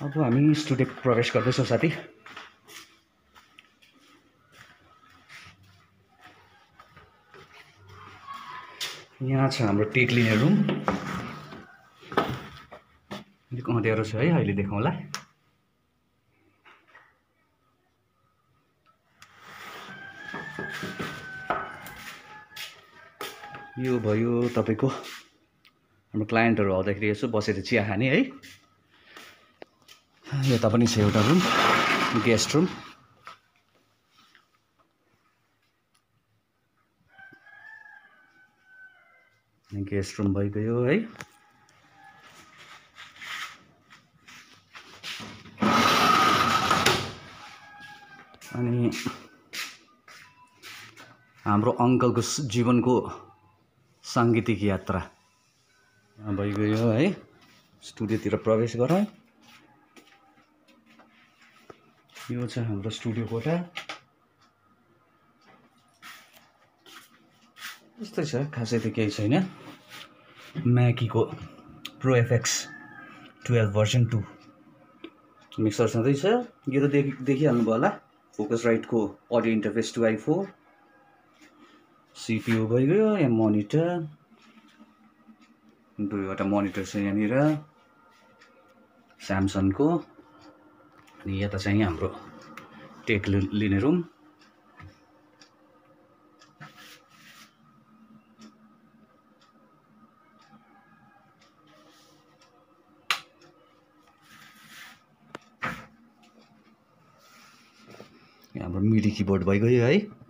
अब हामी स्टुडियो प्रवेश गर्दैछौँ साथी। यहाँ छ हाम्रो टेक लिने रुम। अलिक अँध्यारो छ है, अहिले देखाउँला। यो भयो तपाईको हाम्रो क्लाइन्टहरु आउँदाखेरि यसो बसेर चिया खाने है। यता पनि छ एउटा room, guest room. Guest room भइगयो है। अनि हाम्रो अंकलको जीवनको सांगीतिक यात्रा यहाँ भइगयो है। स्टुडियोतिर प्रवेश गरौँ। यो छ हाम्रो स्टुडियो कोठा। यस्तै छ, खासै त केही छैन। म्याकीको प्रो एफएक्स 12 भर्जन 2 मिक्सर छँदैछ। यो त देखिहाल्नु भयो होला, फोकस राइटको अडियो इन्टरफेस 2i4। सीपीयू भइगयो। यहाँ मोनिटर, दुईवटा मोनिटर छ यहाँनिर स्यामसङको। अनि यता चाहिँ हाम्रो टेक लिने रुम। यहाँ हाम्रो मिडी किबोर्ड भइगयो है।